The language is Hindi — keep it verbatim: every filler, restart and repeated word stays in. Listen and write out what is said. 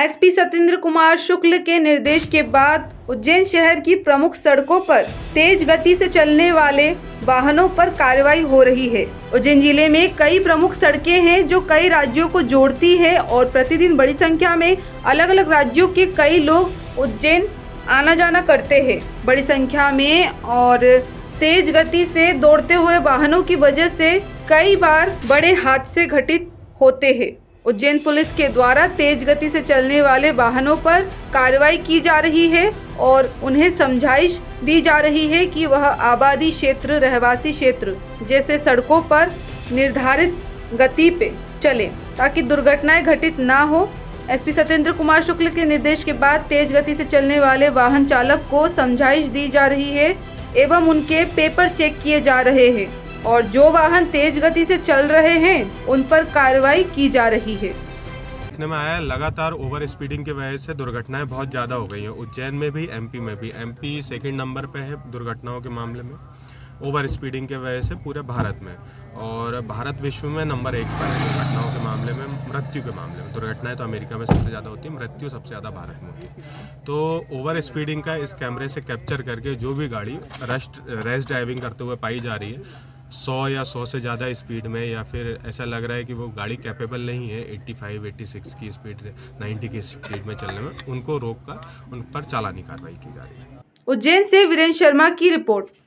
एसपी सत्येंद्र कुमार शुक्ल के निर्देश के बाद उज्जैन शहर की प्रमुख सड़कों पर तेज गति से चलने वाले वाहनों पर कार्रवाई हो रही है। उज्जैन जिले में कई प्रमुख सड़कें हैं जो कई राज्यों को जोड़ती है और प्रतिदिन बड़ी संख्या में अलग अलग राज्यों के कई लोग उज्जैन आना जाना करते हैं। बड़ी संख्या में और तेज गति से दौड़ते हुए वाहनों की वजह से कई बार बड़े हादसे घटित होते हैं। उज्जैन पुलिस के द्वारा तेज गति से चलने वाले वाहनों पर कार्रवाई की जा रही है और उन्हें समझाइश दी जा रही है कि वह आबादी क्षेत्र, रहवासी क्षेत्र जैसे सड़कों पर निर्धारित गति पे चले ताकि दुर्घटनाएं घटित ना हो। एसपी सत्येंद्र कुमार शुक्ल के निर्देश के बाद तेज गति से चलने वाले वाहन चालक को समझाइश दी जा रही है एवं उनके पेपर चेक किए जा रहे हैं और जो वाहन तेज गति से चल रहे हैं उन पर कार्रवाई की जा रही है। देखने में आया लगातार ओवर स्पीडिंग की वजह से दुर्घटनाएं बहुत ज़्यादा हो गई हैं। उज्जैन में भी, एमपी में भी। एमपी सेकंड नंबर पे है दुर्घटनाओं के मामले में, ओवर स्पीडिंग के वजह से पूरे भारत में, और भारत विश्व में नंबर एक पर है दुर्घटनाओं के मामले में, मृत्यु के मामले में। दुर्घटनाएं तो अमेरिका में सबसे ज़्यादा होती है, मृत्यु सबसे ज़्यादा भारत में होती है। तो ओवर स्पीडिंग का इस कैमरे से कैप्चर करके जो भी गाड़ी रश रैश ड्राइविंग करते हुए पाई जा रही है सौ या सौ से ज़्यादा स्पीड में, या फिर ऐसा लग रहा है कि वो गाड़ी कैपेबल नहीं है पचासी, छियासी की स्पीड, नब्बे की स्पीड में चलने में, उनको रोक कर उन पर चालानी कार्रवाई की जा रही है। उज्जैन से वीरेंद्र शर्मा की रिपोर्ट।